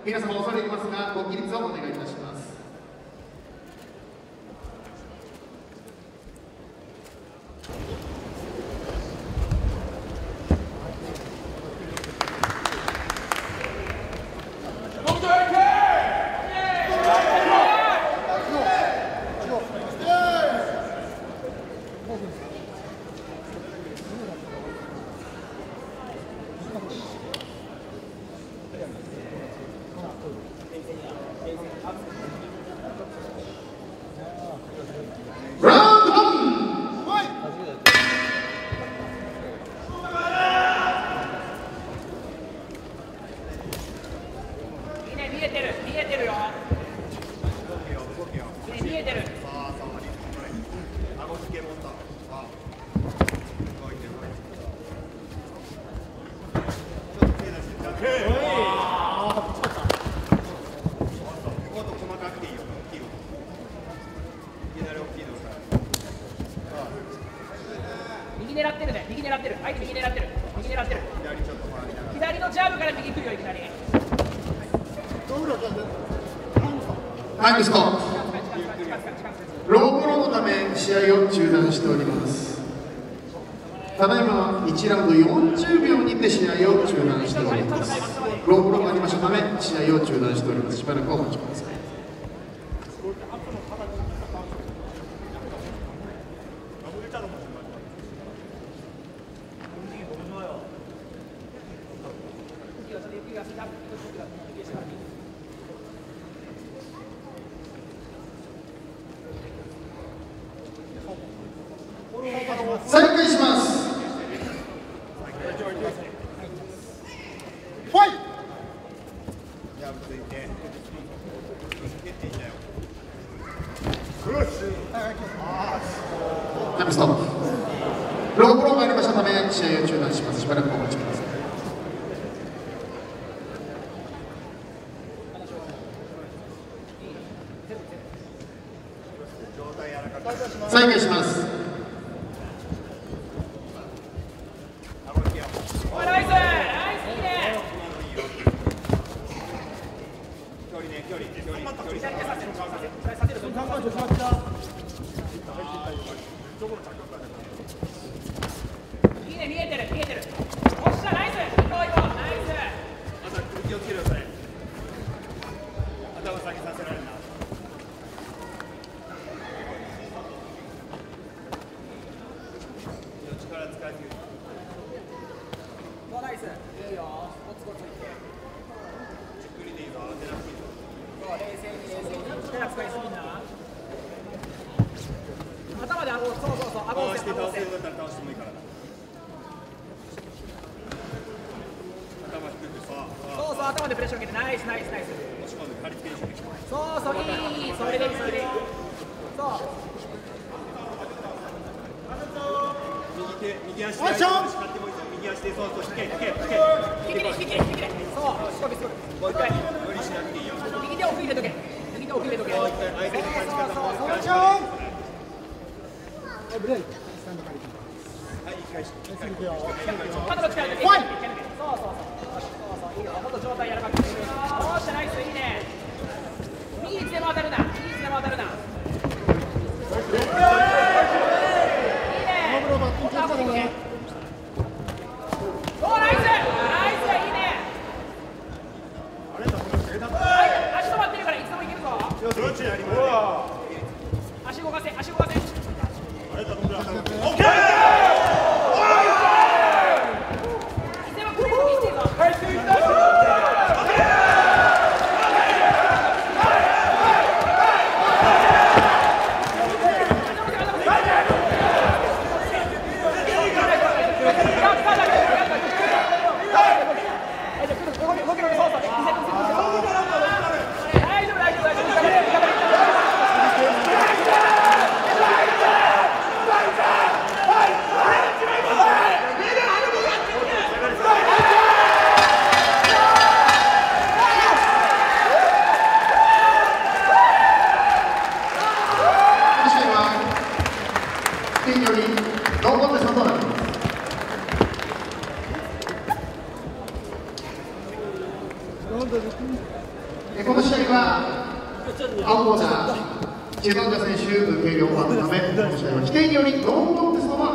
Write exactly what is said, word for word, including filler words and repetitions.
皆様恐れ入りますがご起立をお願いいたします。タイムストップ。ローブローのため試合を中断しております。ただいまいちラウンドよんじゅうびょうにて試合を中断しております。ローブローがありましたため試合を中断しております。しばらくお待ちください。再開します。ファイト。タイムストップ。ローブローがありましたため試合を中断します。しばらくお待ちください。再開します。頭で顎をそうそうそう顎をして倒せるんだったら倒してもいいからな。頭低くさそうそう頭でプレッシャーかけてナイスナイスナイスそうそういいそれでいいそれでいいそう右手右足で右足でそうそう引け引け引け引け引け引けそうすごいすごいもう一回無理しなくていいよ右手を振り入れとけ右手を振り入れとけそうそうそうそうブレイクはい一回し肩の力でそうそうそうそういいよもっと上体柔らかくしてよっしゃナイスいいね右いつでも当たるな右いつでも当たるないいねもっと顎にいけおーナイスナイスいいね足止まってるからいつでもいけるぞ足動かせ足動かせオッケーこの試合は青コーナー、チェザンジャ選手、受け入れ終わったため、この試合は規定によりノーコンテストの